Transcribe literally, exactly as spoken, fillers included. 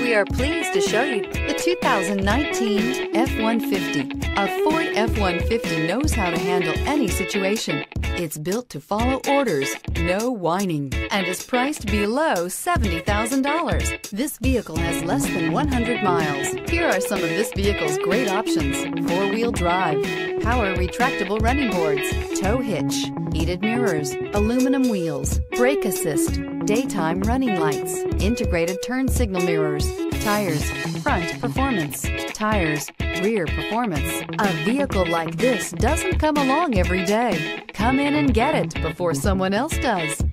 We are pleased to show you the two thousand nineteen F one fifty. A Ford F one fifty knows how to handle any situation. It's built to follow orders, no whining, and is priced below seventy thousand dollars. This vehicle has less than one hundred miles. Here are some of this vehicle's great options: four-wheel drive, power retractable running boards, tow hitch, heated mirrors, aluminum wheels, brake assist, daytime running lights, integrated turn signal mirrors, tires, front performance, tires, rear performance. A vehicle like this doesn't come along every day. Come in and get it before someone else does.